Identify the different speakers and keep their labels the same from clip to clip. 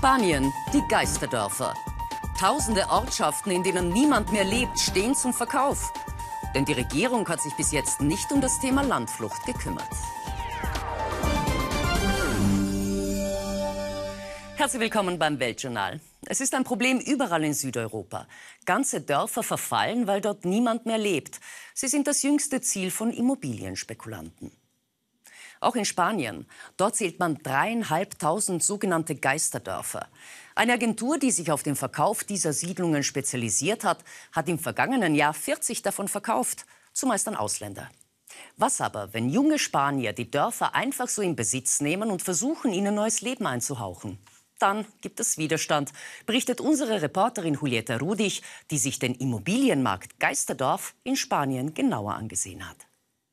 Speaker 1: Spanien, die Geisterdörfer. Tausende Ortschaften, in denen niemand mehr lebt, stehen zum Verkauf. Denn die Regierung hat sich bis jetzt nicht um das Thema Landflucht gekümmert. Herzlich willkommen beim Weltjournal. Es ist ein Problem überall in Südeuropa. Ganze Dörfer verfallen, weil dort niemand mehr lebt. Sie sind das jüngste Ziel von Immobilienspekulanten. Auch in Spanien. Dort zählt man 3.500 sogenannte Geisterdörfer. Eine Agentur, die sich auf den Verkauf dieser Siedlungen spezialisiert hat, hat im vergangenen Jahr 40 davon verkauft, zumeist an Ausländer. Was aber, wenn junge Spanier die Dörfer einfach so in Besitz nehmen und versuchen, ihnen neues Leben einzuhauchen? Dann gibt es Widerstand, berichtet unsere Reporterin Julieta Rudig, die sich den Immobilienmarkt Geisterdorf in Spanien genauer angesehen hat.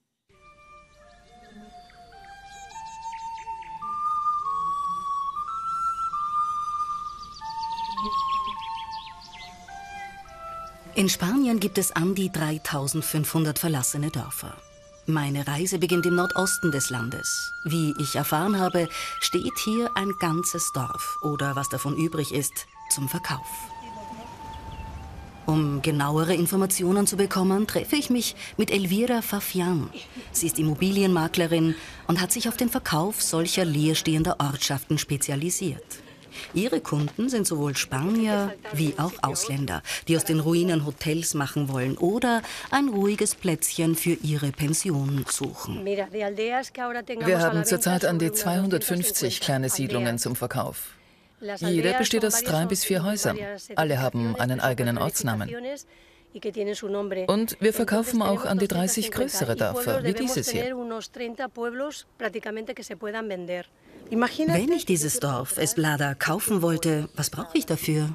Speaker 2: In Spanien gibt es an die 3.500 verlassene Dörfer. Meine Reise beginnt im Nordosten des Landes. Wie ich erfahren habe, steht hier ein ganzes Dorf oder was davon übrig ist, zum Verkauf. Um genauere Informationen zu bekommen, treffe ich mich mit Elvira Fafian. Sie ist Immobilienmaklerin und hat sich auf den Verkauf solcher leerstehender Ortschaften spezialisiert. Ihre Kunden sind sowohl Spanier wie auch Ausländer, die aus den Ruinen Hotels machen wollen oder ein ruhiges Plätzchen für ihre Pension suchen.
Speaker 3: Wir haben zurzeit an die 250 kleine Siedlungen zum Verkauf. Jede besteht aus 3 bis 4 Häusern. Alle haben einen eigenen Ortsnamen. Und wir verkaufen auch an die 30 größere Dörfer, wie dieses hier.
Speaker 2: Wenn ich dieses Dorf Esblada kaufen wollte, was brauche ich dafür?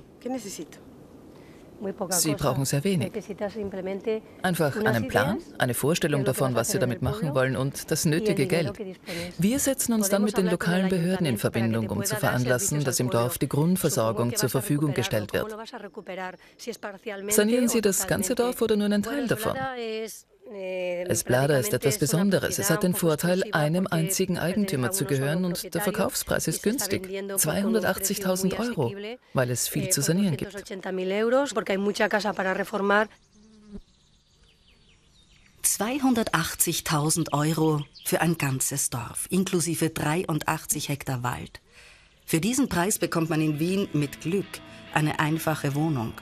Speaker 3: Sie brauchen sehr wenig. Einfach einen Plan, eine Vorstellung davon, was Sie damit machen wollen und das nötige Geld. Wir setzen uns dann mit den lokalen Behörden in Verbindung, um zu veranlassen, dass im Dorf die Grundversorgung zur Verfügung gestellt wird. Sanieren Sie das ganze Dorf oder nur einen Teil davon? Esblada ist etwas Besonderes. Es hat den Vorteil, einem einzigen Eigentümer zu gehören und der Verkaufspreis ist günstig. 280.000 €, weil es viel zu sanieren gibt.
Speaker 2: 280.000 € für ein ganzes Dorf, inklusive 83 Hektar Wald. Für diesen Preis bekommt man in Wien mit Glück eine einfache Wohnung.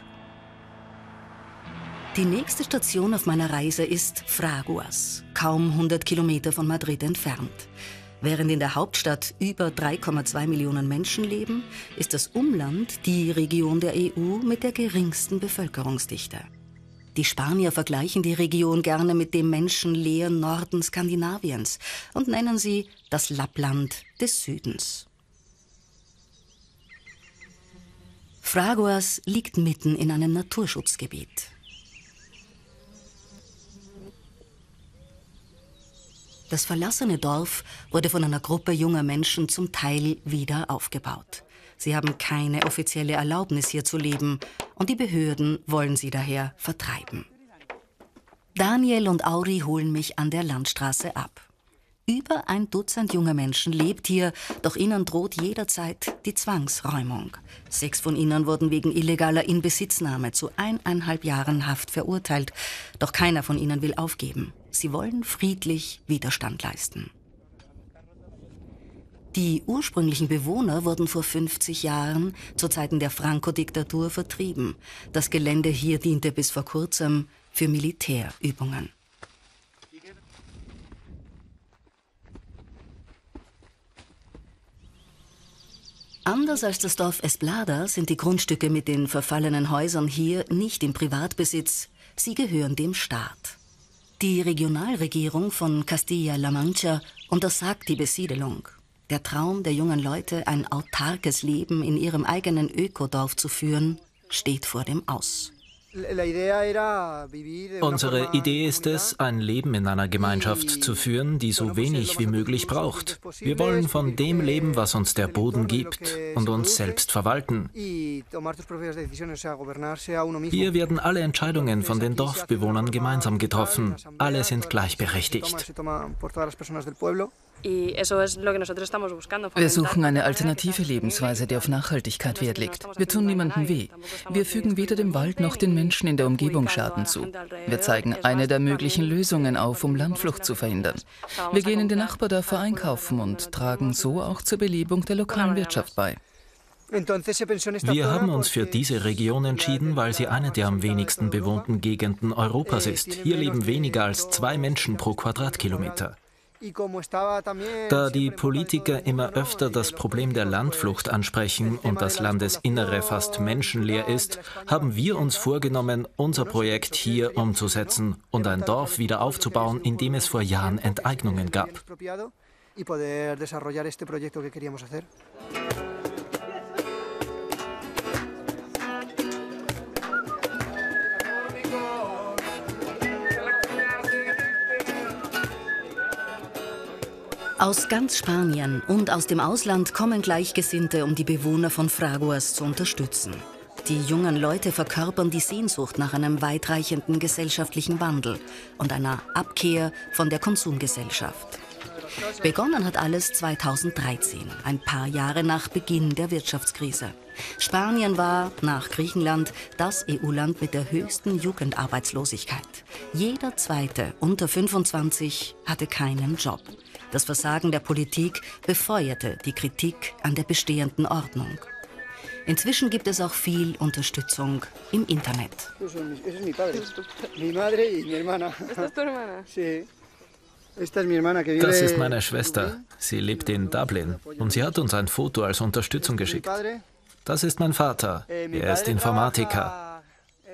Speaker 2: Die nächste Station auf meiner Reise ist Fraguas, kaum 100 Kilometer von Madrid entfernt. Während in der Hauptstadt über 3,2 Millionen Menschen leben, ist das Umland die Region der EU mit der geringsten Bevölkerungsdichte. Die Spanier vergleichen die Region gerne mit dem menschenleeren Norden Skandinaviens und nennen sie das Lappland des Südens. Fraguas liegt mitten in einem Naturschutzgebiet. Das verlassene Dorf wurde von einer Gruppe junger Menschen zum Teil wieder aufgebaut. Sie haben keine offizielle Erlaubnis, hier zu leben, und die Behörden wollen sie daher vertreiben. Daniel und Auri holen mich an der Landstraße ab. Über 1 Dutzend junger Menschen lebt hier, doch ihnen droht jederzeit die Zwangsräumung. 6 von ihnen wurden wegen illegaler Inbesitznahme zu 1,5 Jahren Haft verurteilt, doch keiner von ihnen will aufgeben. Sie wollen friedlich Widerstand leisten. Die ursprünglichen Bewohner wurden vor 50 Jahren zu Zeiten der Franco-Diktatur vertrieben. Das Gelände hier diente bis vor kurzem für Militärübungen. Anders als das Dorf Esblada sind die Grundstücke mit den verfallenen Häusern hier nicht im Privatbesitz, sie gehören dem Staat. Die Regionalregierung von Castilla-La Mancha untersagt die Besiedelung. Der Traum der jungen Leute, ein autarkes Leben in ihrem eigenen Ökodorf zu führen, steht vor dem Aus.
Speaker 4: Unsere Idee ist es, ein Leben in einer Gemeinschaft zu führen, die so wenig wie möglich braucht. Wir wollen von dem leben, was uns der Boden gibt, und uns selbst verwalten. Hier werden alle Entscheidungen von den Dorfbewohnern gemeinsam getroffen. Alle sind gleichberechtigt.
Speaker 3: Wir suchen eine alternative Lebensweise, die auf Nachhaltigkeit Wert legt. Wir tun niemandem weh. Wir fügen weder dem Wald noch den Menschen in der Umgebung Schaden zu. Wir zeigen eine der möglichen Lösungen auf, um Landflucht zu verhindern. Wir gehen in die Nachbardörfer einkaufen und tragen so auch zur Belebung der lokalen Wirtschaft bei.
Speaker 4: Wir haben uns für diese Region entschieden, weil sie eine der am wenigsten bewohnten Gegenden Europas ist. Hier leben weniger als 2 Menschen pro Quadratkilometer. Da die Politiker immer öfter das Problem der Landflucht ansprechen und das Landesinnere fast menschenleer ist, haben wir uns vorgenommen, unser Projekt hier umzusetzen und ein Dorf wieder aufzubauen, in dem es vor Jahren Enteignungen gab.
Speaker 2: Aus ganz Spanien und aus dem Ausland kommen Gleichgesinnte, um die Bewohner von Fraguas zu unterstützen. Die jungen Leute verkörpern die Sehnsucht nach einem weitreichenden gesellschaftlichen Wandel und einer Abkehr von der Konsumgesellschaft. Begonnen hat alles 2013, ein paar Jahre nach Beginn der Wirtschaftskrise. Spanien war, nach Griechenland, das EU-Land mit der höchsten Jugendarbeitslosigkeit. Jeder Zweite unter 25 hatte keinen Job. Das Versagen der Politik befeuerte die Kritik an der bestehenden Ordnung. Inzwischen gibt es auch viel Unterstützung im Internet.
Speaker 4: Das ist meine Schwester. Sie lebt in Dublin und sie hat uns ein Foto als Unterstützung geschickt. Das ist mein Vater. Er ist Informatiker.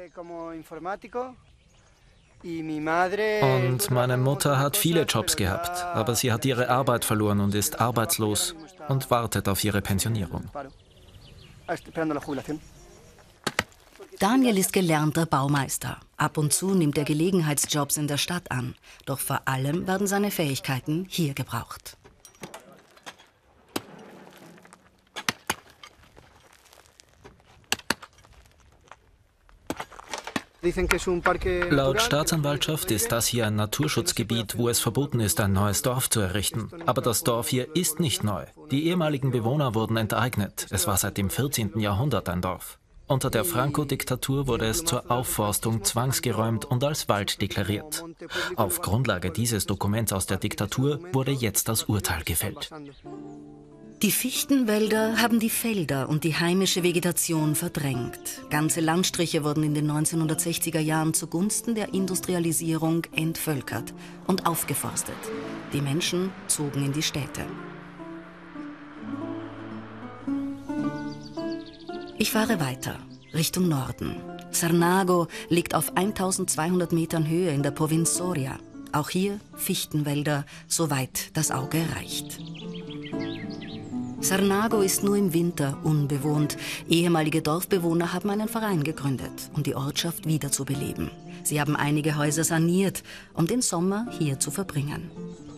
Speaker 4: Und meine Mutter hat viele Jobs gehabt, aber sie hat ihre Arbeit verloren und ist arbeitslos und wartet auf ihre Pensionierung.
Speaker 2: Daniel ist gelernter Baumeister. Ab und zu nimmt er Gelegenheitsjobs in der Stadt an. Doch vor allem werden seine Fähigkeiten hier gebraucht.
Speaker 4: Laut Staatsanwaltschaft ist das hier ein Naturschutzgebiet, wo es verboten ist, ein neues Dorf zu errichten. Aber das Dorf hier ist nicht neu. Die ehemaligen Bewohner wurden enteignet. Es war seit dem 14. Jahrhundert ein Dorf. Unter der Franco-Diktatur wurde es zur Aufforstung zwangsgeräumt und als Wald deklariert. Auf Grundlage dieses Dokuments aus der Diktatur wurde jetzt das Urteil gefällt.
Speaker 2: Die Fichtenwälder haben die Felder und die heimische Vegetation verdrängt. Ganze Landstriche wurden in den 1960er Jahren zugunsten der Industrialisierung entvölkert und aufgeforstet. Die Menschen zogen in die Städte. Ich fahre weiter, Richtung Norden. Sarnago liegt auf 1200 Metern Höhe in der Provinz Soria. Auch hier Fichtenwälder, soweit das Auge reicht. Sarnago ist nur im Winter unbewohnt. Ehemalige Dorfbewohner haben einen Verein gegründet, um die Ortschaft wiederzubeleben. Sie haben einige Häuser saniert, um den Sommer hier zu verbringen.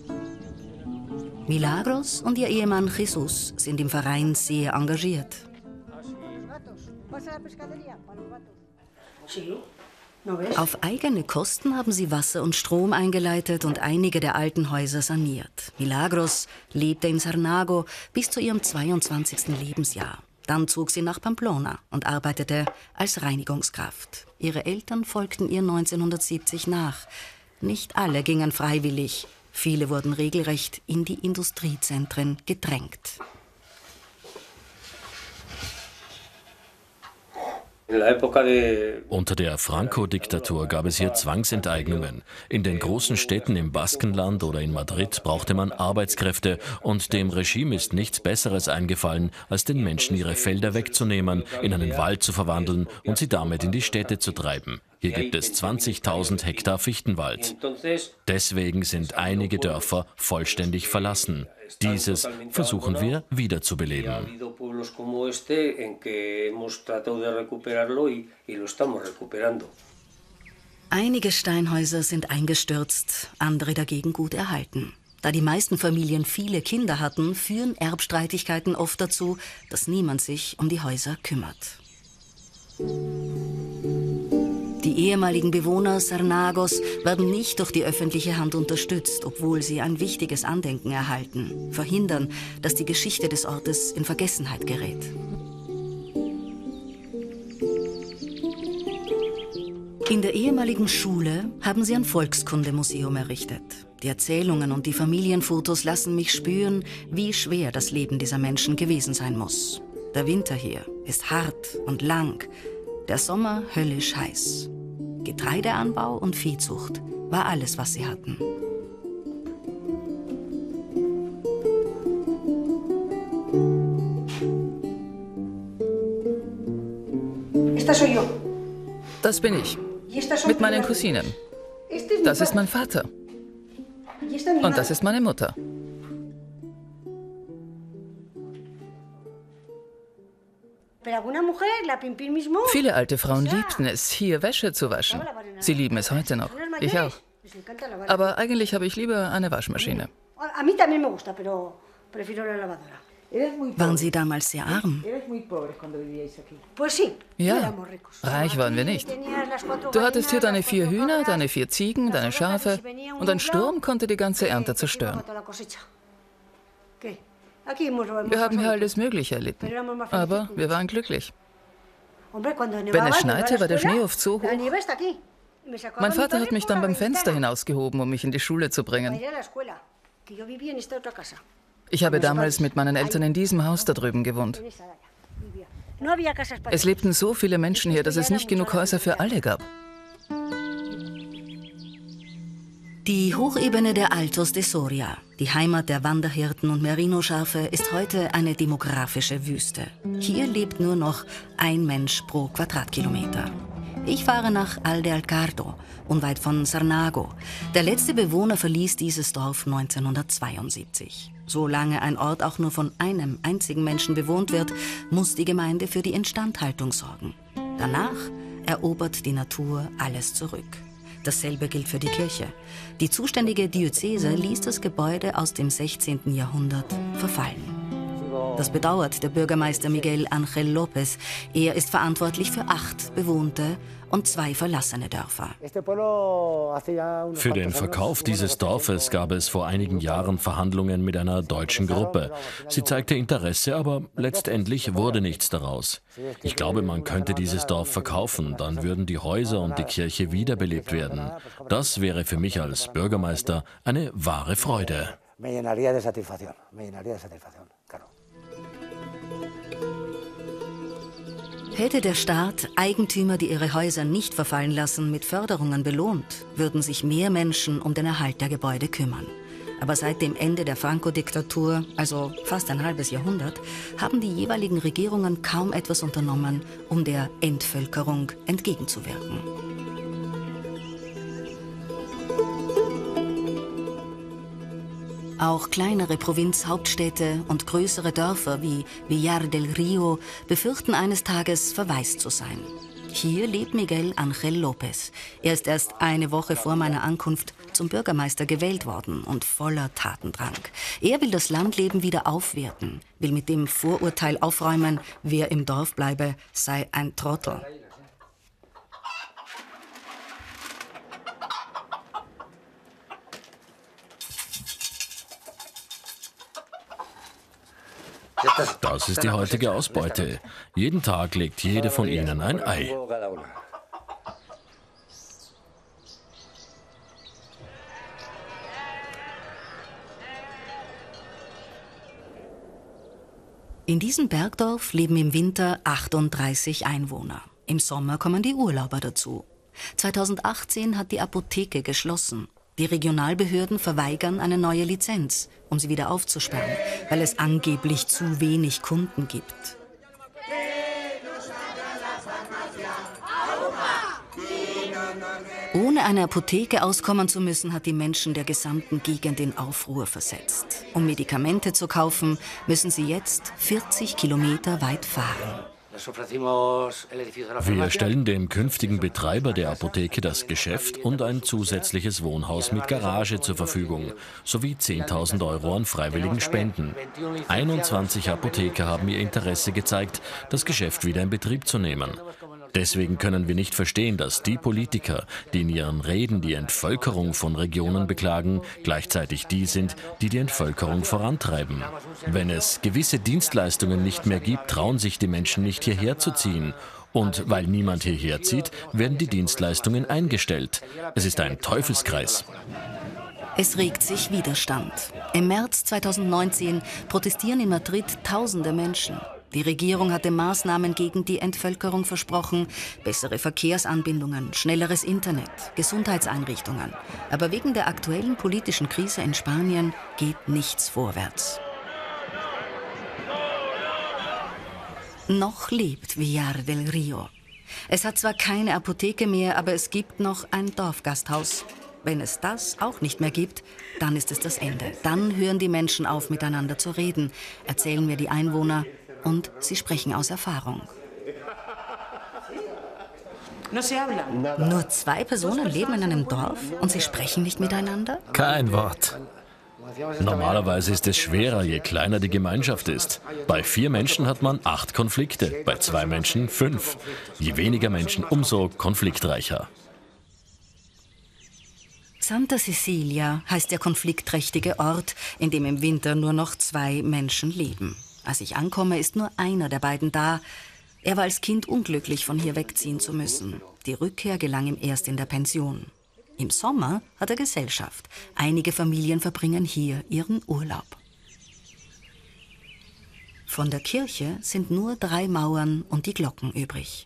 Speaker 2: Milagros und ihr Ehemann Jesus sind im Verein sehr engagiert. Auf eigene Kosten haben sie Wasser und Strom eingeleitet und einige der alten Häuser saniert. Milagros lebte in Sarnago bis zu ihrem 22. Lebensjahr. Dann zog sie nach Pamplona und arbeitete als Reinigungskraft. Ihre Eltern folgten ihr 1970 nach. Nicht alle gingen freiwillig. Viele wurden regelrecht in die Industriezentren gedrängt.
Speaker 5: Unter der Franco-Diktatur gab es hier Zwangsenteignungen. In den großen Städten im Baskenland oder in Madrid brauchte man Arbeitskräfte und dem Regime ist nichts Besseres eingefallen, als den Menschen ihre Felder wegzunehmen, in einen Wald zu verwandeln und sie damit in die Städte zu treiben. Hier gibt es 20.000 Hektar Fichtenwald. Deswegen sind einige Dörfer vollständig verlassen. Dieses versuchen wir wiederzubeleben.
Speaker 2: Einige Steinhäuser sind eingestürzt, andere dagegen gut erhalten. Da die meisten Familien viele Kinder hatten, führen Erbstreitigkeiten oft dazu, dass niemand sich um die Häuser kümmert. Die ehemaligen Bewohner Sarnagos werden nicht durch die öffentliche Hand unterstützt, obwohl sie ein wichtiges Andenken erhalten, verhindern, dass die Geschichte des Ortes in Vergessenheit gerät. In der ehemaligen Schule haben sie ein Volkskundemuseum errichtet. Die Erzählungen und die Familienfotos lassen mich spüren, wie schwer das Leben dieser Menschen gewesen sein muss. Der Winter hier ist hart und lang, der Sommer höllisch heiß. Getreideanbau und Viehzucht war alles, was sie hatten.
Speaker 3: Das bin ich. Mit meinen Cousinen. Das ist mein Vater. Und das ist meine Mutter. Viele alte Frauen liebten es, hier Wäsche zu waschen. Sie lieben es heute noch. Ich auch. Aber eigentlich habe ich lieber eine Waschmaschine.
Speaker 2: Waren Sie damals sehr arm?
Speaker 3: Ja, reich waren wir nicht. Du hattest hier deine 4 Hühner, deine 4 Ziegen, deine Schafe und ein Sturm konnte die ganze Ernte zerstören. Wir haben hier alles Mögliche erlitten, aber wir waren glücklich. Wenn es schneite, war der Schnee oft so hoch. Mein Vater hat mich dann beim Fenster hinausgehoben, um mich in die Schule zu bringen. Ich habe damals mit meinen Eltern in diesem Haus da drüben gewohnt. Es lebten so viele Menschen hier, dass es nicht genug Häuser für alle gab.
Speaker 2: Die Hochebene der Altos de Soria, die Heimat der Wanderhirten und Merino-Schafe, ist heute eine demografische Wüste. Hier lebt nur noch ein Mensch pro Quadratkilometer. Ich fahre nach Alde Alcardo, unweit von Sarnago. Der letzte Bewohner verließ dieses Dorf 1972. Solange ein Ort auch nur von einem einzigen Menschen bewohnt wird, muss die Gemeinde für die Instandhaltung sorgen. Danach erobert die Natur alles zurück. Dasselbe gilt für die Kirche. Die zuständige Diözese ließ das Gebäude aus dem 16. Jahrhundert verfallen. Das bedauert der Bürgermeister Miguel Ángel López. Er ist verantwortlich für 8 bewohnte und 2 verlassene Dörfer.
Speaker 5: Für den Verkauf dieses Dorfes gab es vor einigen Jahren Verhandlungen mit einer deutschen Gruppe. Sie zeigte Interesse, aber letztendlich wurde nichts daraus. Ich glaube, man könnte dieses Dorf verkaufen, dann würden die Häuser und die Kirche wiederbelebt werden. Das wäre für mich als Bürgermeister eine wahre Freude.
Speaker 2: Hätte der Staat Eigentümer, die ihre Häuser nicht verfallen lassen, mit Förderungen belohnt, würden sich mehr Menschen um den Erhalt der Gebäude kümmern. Aber seit dem Ende der Franco-Diktatur, also fast ein halbes Jahrhundert, haben die jeweiligen Regierungen kaum etwas unternommen, um der Entvölkerung entgegenzuwirken. Auch kleinere Provinzhauptstädte und größere Dörfer wie Villar del Rio befürchten eines Tages verwaist zu sein. Hier lebt Miguel Ángel López. Er ist erst eine Woche vor meiner Ankunft zum Bürgermeister gewählt worden und voller Tatendrang. Er will das Landleben wieder aufwerten, will mit dem Vorurteil aufräumen, wer im Dorf bleibe, sei ein Trottel.
Speaker 5: Das ist die heutige Ausbeute. Jeden Tag legt jede von ihnen ein Ei.
Speaker 2: In diesem Bergdorf leben im Winter 38 Einwohner. Im Sommer kommen die Urlauber dazu. 2018 hat die Apotheke geschlossen. Die Regionalbehörden verweigern eine neue Lizenz, um sie wieder aufzusperren, weil es angeblich zu wenig Kunden gibt. Ohne eine Apotheke auskommen zu müssen, hat die Menschen der gesamten Gegend in Aufruhr versetzt. Um Medikamente zu kaufen, müssen sie jetzt 40 Kilometer weit fahren.
Speaker 5: Wir stellen dem künftigen Betreiber der Apotheke das Geschäft und ein zusätzliches Wohnhaus mit Garage zur Verfügung, sowie 10.000 € an freiwilligen Spenden. 21 Apotheker haben ihr Interesse gezeigt, das Geschäft wieder in Betrieb zu nehmen. Deswegen können wir nicht verstehen, dass die Politiker, die in ihren Reden die Entvölkerung von Regionen beklagen, gleichzeitig die sind, die die Entvölkerung vorantreiben. Wenn es gewisse Dienstleistungen nicht mehr gibt, trauen sich die Menschen nicht hierher zu ziehen. Und weil niemand hierher zieht, werden die Dienstleistungen eingestellt. Es ist ein Teufelskreis.
Speaker 2: Es regt sich Widerstand. Im März 2019 protestieren in Madrid Tausende Menschen. Die Regierung hatte Maßnahmen gegen die Entvölkerung versprochen, bessere Verkehrsanbindungen, schnelleres Internet, Gesundheitseinrichtungen. Aber wegen der aktuellen politischen Krise in Spanien geht nichts vorwärts. Noch lebt Villar del Río. Es hat zwar keine Apotheke mehr, aber es gibt noch ein Dorfgasthaus. Wenn es das auch nicht mehr gibt, dann ist es das Ende. Dann hören die Menschen auf, miteinander zu reden, erzählen mir die Einwohner. Und sie sprechen aus Erfahrung. Nur 2 Personen leben in einem Dorf und sie sprechen nicht miteinander?
Speaker 4: Kein Wort.
Speaker 5: Normalerweise ist es schwerer, je kleiner die Gemeinschaft ist. Bei 4 Menschen hat man 8 Konflikte, bei 2 Menschen 5. Je weniger Menschen, umso konfliktreicher.
Speaker 2: Santa Cecilia heißt der konfliktträchtige Ort, in dem im Winter nur noch 2 Menschen leben. Als ich ankomme, ist nur einer der beiden da. Er war als Kind unglücklich, von hier wegziehen zu müssen. Die Rückkehr gelang ihm erst in der Pension. Im Sommer hat er Gesellschaft. Einige Familien verbringen hier ihren Urlaub. Von der Kirche sind nur 3 Mauern und die Glocken übrig.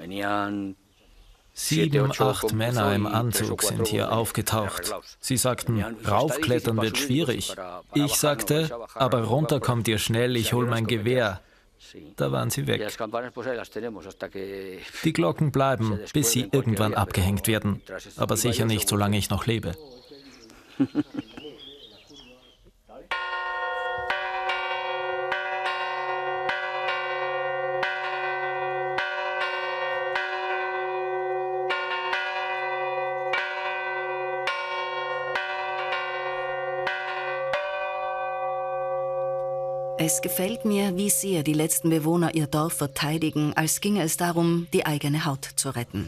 Speaker 4: 7, 8 Männer im Anzug sind hier aufgetaucht. Sie sagten, raufklettern wird schwierig. Ich sagte, aber runter kommt ihr schnell, ich hol mein Gewehr. Da waren sie weg. Die Glocken bleiben, bis sie irgendwann abgehängt werden. Aber sicher nicht, solange ich noch lebe.
Speaker 2: Es gefällt mir, wie sehr die letzten Bewohner ihr Dorf verteidigen, als ginge es darum, die eigene Haut zu retten.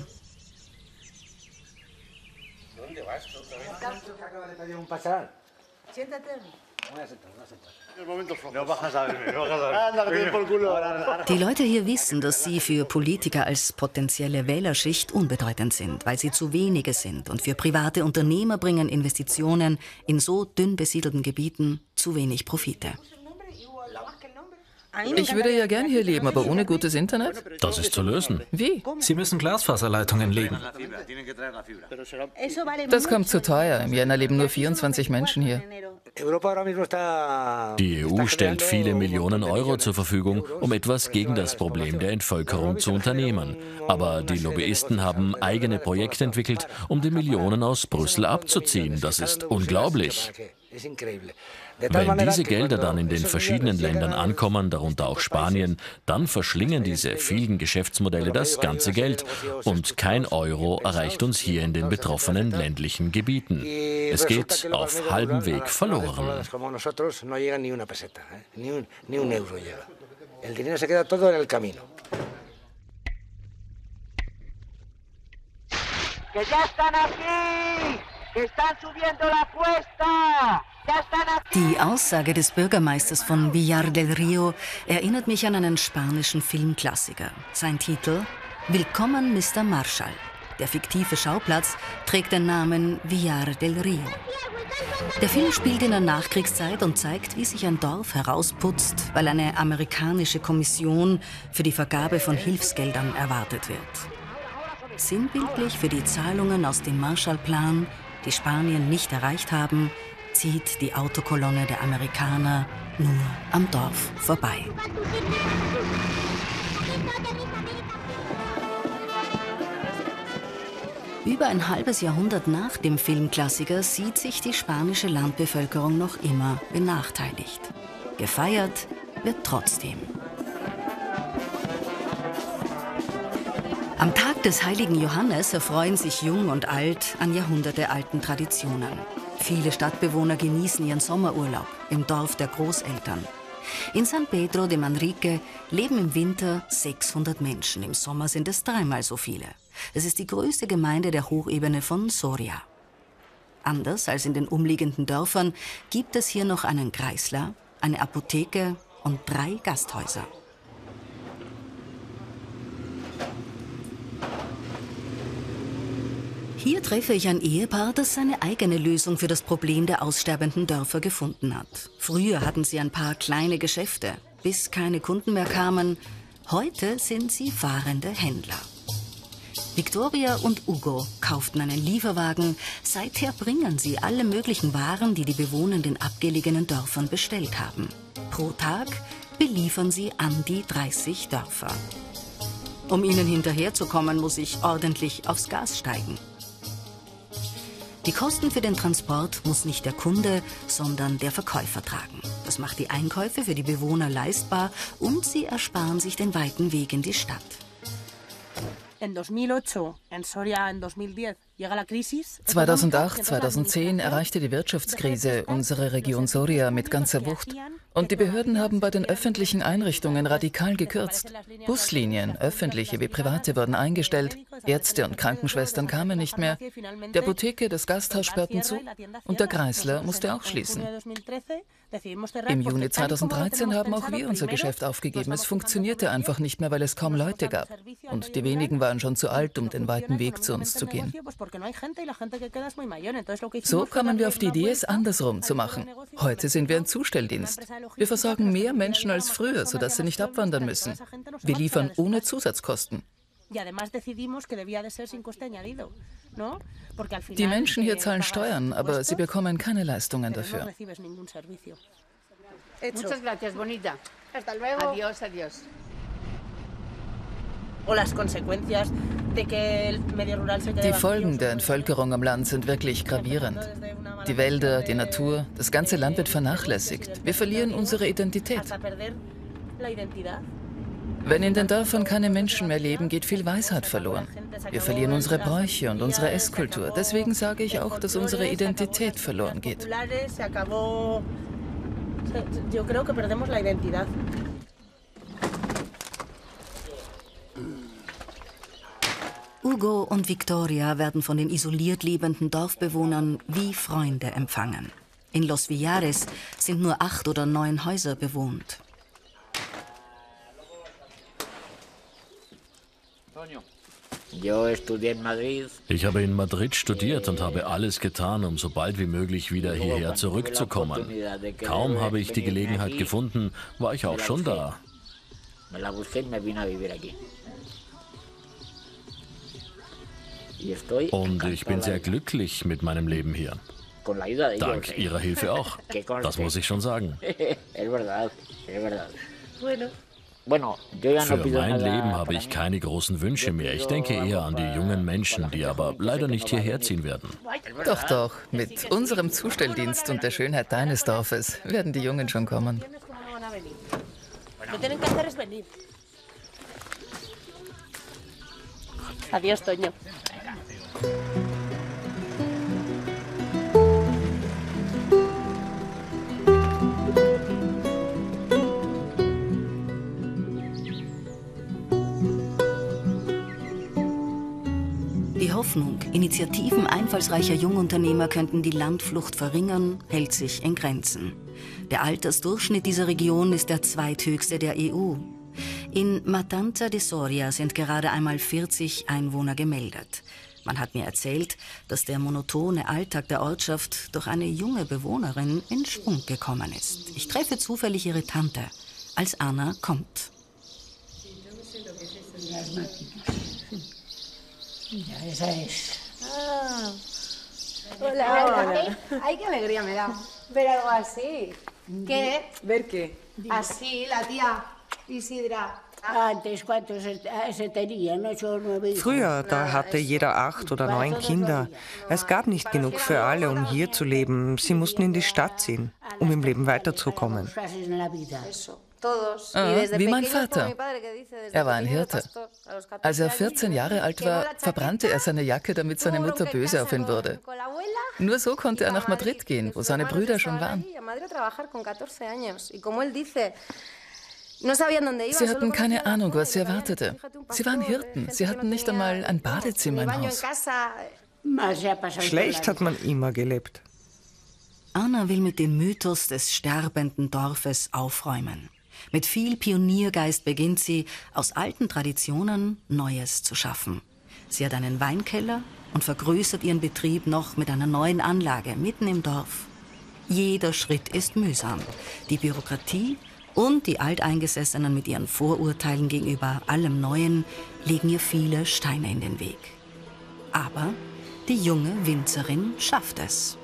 Speaker 2: Die Leute hier wissen, dass sie für Politiker als potenzielle Wählerschicht unbedeutend sind, weil sie zu wenige sind und für private Unternehmer bringen Investitionen in so dünn besiedelten Gebieten zu wenig Profite.
Speaker 3: Ich würde ja gern hier leben, aber ohne gutes Internet?
Speaker 5: Das ist zu lösen.
Speaker 3: Wie?
Speaker 4: Sie müssen Glasfaserleitungen legen.
Speaker 3: Das kommt zu teuer. Im Jänner leben nur 24 Menschen hier.
Speaker 5: Die EU stellt viele Millionen Euro zur Verfügung, um etwas gegen das Problem der Entvölkerung zu unternehmen. Aber die Lobbyisten haben eigene Projekte entwickelt, um die Millionen aus Brüssel abzuziehen. Das ist unglaublich. Wenn diese Gelder dann in den verschiedenen Ländern ankommen, darunter auch Spanien, dann verschlingen diese vielen Geschäftsmodelle das ganze Geld und kein Euro erreicht uns hier in den betroffenen ländlichen Gebieten. Es geht auf halbem Weg verloren.
Speaker 2: Die Aussage des Bürgermeisters von Villar del Río erinnert mich an einen spanischen Filmklassiker. Sein Titel »Willkommen, Mr. Marshall«. Der fiktive Schauplatz trägt den Namen Villar del Río. Der Film spielt in der Nachkriegszeit und zeigt, wie sich ein Dorf herausputzt, weil eine amerikanische Kommission für die Vergabe von Hilfsgeldern erwartet wird. Sinnbildlich für die Zahlungen aus dem Marshallplan, die Spanien nicht erreicht haben, zieht die Autokolonne der Amerikaner nur am Dorf vorbei. Über ein halbes Jahrhundert nach dem Filmklassiker sieht sich die spanische Landbevölkerung noch immer benachteiligt. Gefeiert wird trotzdem. Am Tag des heiligen Johannes erfreuen sich Jung und Alt an jahrhundertealten Traditionen. Viele Stadtbewohner genießen ihren Sommerurlaub im Dorf der Großeltern. In San Pedro de Manrique leben im Winter 600 Menschen. Im Sommer sind es dreimal so viele. Es ist die größte Gemeinde der Hochebene von Soria. Anders als in den umliegenden Dörfern gibt es hier noch einen Kreisler, eine Apotheke und 3 Gasthäuser. Hier treffe ich ein Ehepaar, das seine eigene Lösung für das Problem der aussterbenden Dörfer gefunden hat. Früher hatten sie ein paar kleine Geschäfte, bis keine Kunden mehr kamen. Heute sind sie fahrende Händler. Victoria und Hugo kauften einen Lieferwagen. Seither bringen sie alle möglichen Waren, die die Bewohner in den abgelegenen Dörfern bestellt haben. Pro Tag beliefern sie an die 30 Dörfer. Um ihnen hinterherzukommen, muss ich ordentlich aufs Gas steigen. Die Kosten für den Transport muss nicht der Kunde, sondern der Verkäufer tragen. Das macht die Einkäufe für die Bewohner leistbar und sie ersparen sich den weiten Weg in die Stadt.
Speaker 3: 2008, 2010 erreichte die Wirtschaftskrise unsere Region Soria mit ganzer Wucht. Und die Behörden haben bei den öffentlichen Einrichtungen radikal gekürzt. Buslinien, öffentliche wie private, wurden eingestellt. Ärzte und Krankenschwestern kamen nicht mehr. Die Apotheke, das Gasthaus sperrten zu und der Kreisler musste auch schließen. Im Juni 2013 haben auch wir unser Geschäft aufgegeben. Es funktionierte einfach nicht mehr, weil es kaum Leute gab. Und die wenigen waren schon zu alt, um den weiten Weg zu uns zu gehen. So kamen wir auf die Idee, es andersrum zu machen. Heute sind wir ein Zustelldienst. Wir versorgen mehr Menschen als früher, sodass sie nicht abwandern müssen. Wir liefern ohne Zusatzkosten. Die Menschen hier zahlen Steuern, aber sie bekommen keine Leistungen dafür. Die Folgen der Entvölkerung am Land sind wirklich gravierend. Die Wälder, die Natur, das ganze Land wird vernachlässigt. Wir verlieren unsere Identität. Wenn in den Dörfern keine Menschen mehr leben, geht viel Weisheit verloren. Wir verlieren unsere Bräuche und unsere Esskultur. Deswegen sage ich auch, dass unsere Identität verloren geht.
Speaker 2: Hugo und Victoria werden von den isoliert lebenden Dorfbewohnern wie Freunde empfangen. In Los Villares sind nur 8 oder 9 Häuser bewohnt.
Speaker 5: Ich habe in Madrid studiert und habe alles getan, um so bald wie möglich wieder hierher zurückzukommen. Kaum habe ich die Gelegenheit gefunden, war ich auch schon da. Und ich bin sehr glücklich mit meinem Leben hier. Dank Ihrer Hilfe auch. Das muss ich schon sagen. Für mein Leben habe ich keine großen Wünsche mehr. Ich denke eher an die jungen Menschen, die aber leider nicht hierher ziehen werden.
Speaker 3: Doch, doch. Mit unserem Zustelldienst und der Schönheit deines Dorfes werden die Jungen schon kommen.
Speaker 6: Adiós, Toño.
Speaker 2: Die Hoffnung, Initiativen einfallsreicher Jungunternehmer könnten die Landflucht verringern, hält sich in Grenzen. Der Altersdurchschnitt dieser Region ist der zweithöchste der EU. In Matanza de Soria sind gerade einmal 40 Einwohner gemeldet. Man hat mir erzählt, dass der monotone Alltag der Ortschaft durch eine junge Bewohnerin in Schwung gekommen ist. Ich treffe zufällig ihre Tante, als Anna kommt.
Speaker 7: Ja, esa es. Ah. Hola, hola. Ay, qué alegría me da ver algo así. ¿Qué? ¿Ver qué? Así, la tía Isidra
Speaker 6: Früher, da hatte jeder 8 oder 9 Kinder. Es gab nicht genug für alle, um hier zu leben. Sie mussten in die Stadt ziehen, um im Leben weiterzukommen.
Speaker 3: Wie mein Vater. Er war ein Hirte. Als er 14 Jahre alt war, verbrannte er seine Jacke, damit seine Mutter böse auf ihn wurde. Nur so konnte er nach Madrid gehen, wo seine Brüder schon waren. Sie hatten keine Ahnung, was sie erwartete. Sie waren Hirten. Sie hatten nicht einmal ein Badezimmer im Haus.
Speaker 6: Schlecht hat man immer gelebt.
Speaker 2: Anna will mit dem Mythos des sterbenden Dorfes aufräumen. Mit viel Pioniergeist beginnt sie, aus alten Traditionen Neues zu schaffen. Sie hat einen Weinkeller und vergrößert ihren Betrieb noch mit einer neuen Anlage mitten im Dorf. Jeder Schritt ist mühsam. Die Bürokratie und die Alteingesessenen mit ihren Vorurteilen gegenüber allem Neuen legen ihr viele Steine in den Weg. Aber die junge Winzerin schafft es.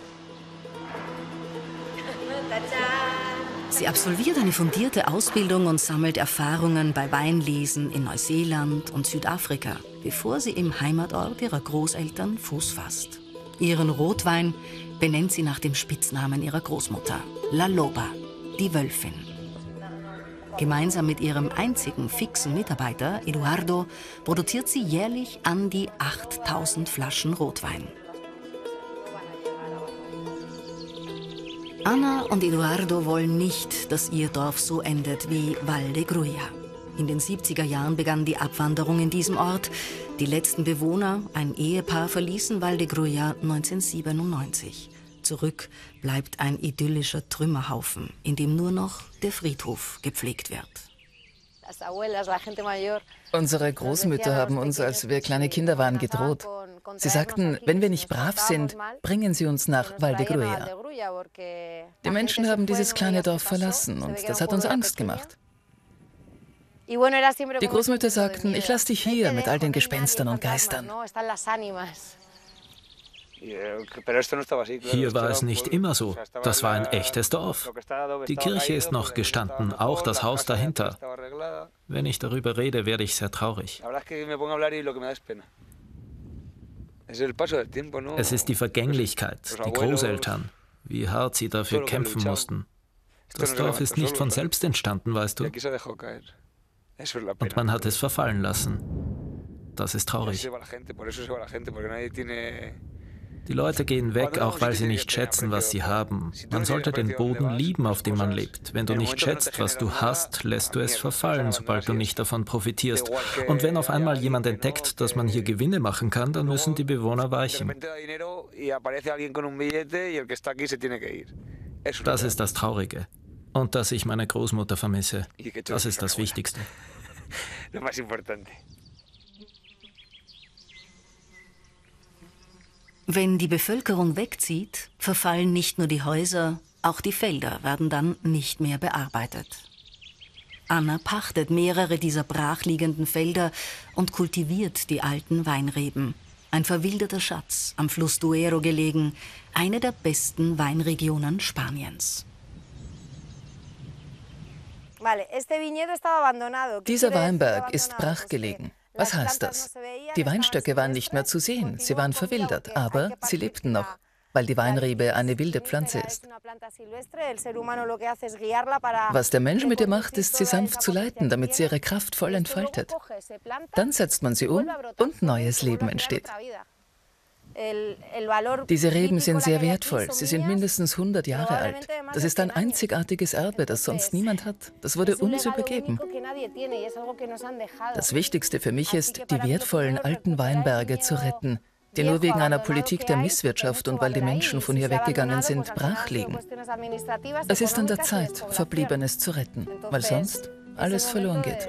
Speaker 2: Sie absolviert eine fundierte Ausbildung und sammelt Erfahrungen bei Weinlesen in Neuseeland und Südafrika, bevor sie im Heimatort ihrer Großeltern Fuß fasst. Ihren Rotwein benennt sie nach dem Spitznamen ihrer Großmutter, La Loba, die Wölfin. Gemeinsam mit ihrem einzigen fixen Mitarbeiter, Eduardo, produziert sie jährlich an die 8000 Flaschen Rotwein. Anna und Eduardo wollen nicht, dass ihr Dorf so endet wie Val de Gruya. In den 70er Jahren begann die Abwanderung in diesem Ort. Die letzten Bewohner, ein Ehepaar, verließen Val de Gruya 1997. Zurück bleibt ein idyllischer Trümmerhaufen, in dem nur noch der Friedhof gepflegt wird.
Speaker 3: Unsere Großmütter haben uns, als wir kleine Kinder waren, gedroht. Sie sagten, wenn wir nicht brav sind, bringen sie uns nach Val de Gruya. Die Menschen haben dieses kleine Dorf verlassen und das hat uns Angst gemacht. Die Großmütter sagten, ich lasse dich hier mit all den Gespenstern und Geistern.
Speaker 4: Hier war es nicht immer so. Das war ein echtes Dorf. Die Kirche ist noch gestanden, auch das Haus dahinter. Wenn ich darüber rede, werde ich sehr traurig. Es ist die Vergänglichkeit, die Großeltern, wie hart sie dafür kämpfen mussten. Das Dorf ist nicht von selbst entstanden, weißt du? Und man hat es verfallen lassen. Das ist traurig. Die Leute gehen weg, auch weil sie nicht schätzen, was sie haben. Man sollte den Boden lieben, auf dem man lebt. Wenn du nicht schätzt, was du hast, lässt du es verfallen, sobald du nicht davon profitierst. Und wenn auf einmal jemand entdeckt, dass man hier Gewinne machen kann, dann müssen die Bewohner weichen. Das ist das Traurige. Und dass ich meine Großmutter vermisse. Das ist das Wichtigste.
Speaker 2: Wenn die Bevölkerung wegzieht, verfallen nicht nur die Häuser, auch die Felder werden dann nicht mehr bearbeitet. Anna pachtet mehrere dieser brachliegenden Felder und kultiviert die alten Weinreben. Ein verwilderter Schatz, am Fluss Duero gelegen, eine der besten Weinregionen Spaniens.
Speaker 3: Dieser Weinberg ist brachgelegen. Was heißt das? Die Weinstöcke waren nicht mehr zu sehen, sie waren verwildert, aber sie lebten noch, weil die Weinrebe eine wilde Pflanze ist. Was der Mensch mit ihr macht, ist, sie sanft zu leiten, damit sie ihre Kraft voll entfaltet. Dann setzt man sie um und neues Leben entsteht. Diese Reben sind sehr wertvoll. Sie sind mindestens 100 Jahre alt. Das ist ein einzigartiges Erbe, das sonst niemand hat. Das wurde uns übergeben. Das Wichtigste für mich ist, die wertvollen alten Weinberge zu retten, die nur wegen einer Politik der Misswirtschaft und weil die Menschen von hier weggegangen sind, brach liegen. Es ist an der Zeit, Verbliebenes zu retten, weil sonst alles verloren geht.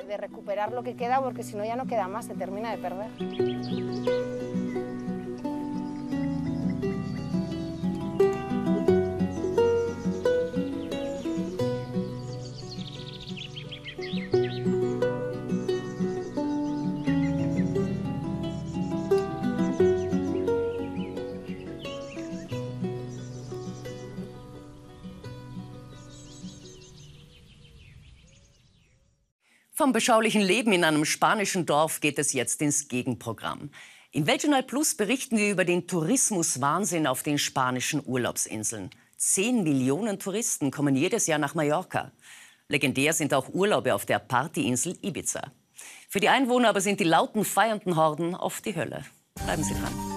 Speaker 1: vom beschaulichen Leben in einem spanischen Dorf geht es jetzt ins Gegenprogramm. Im Weltjournal Plus berichten wir über den Tourismuswahnsinn auf den spanischen Urlaubsinseln. 10 Millionen Touristen kommen jedes Jahr nach Mallorca. Legendär sind auch Urlaube auf der Partyinsel Ibiza. Für die Einwohner aber sind die lauten, feiernden Horden oft die Hölle. Bleiben Sie dran.